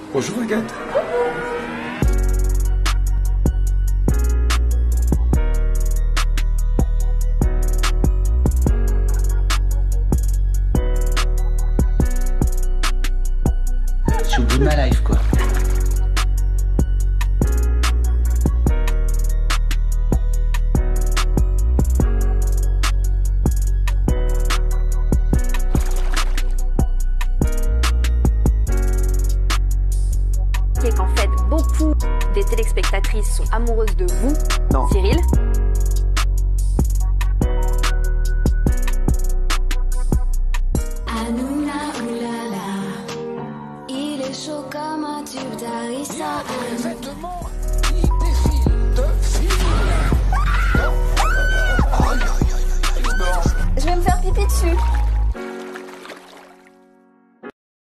Bonjour Agathe. Je suis au bout de ma life, quoi. Et qu'en fait, beaucoup des téléspectatrices sont amoureuses de vous, Non. Cyril. Hanouna, oulala, il est chaud comme un tube d'Arissa. Vêtements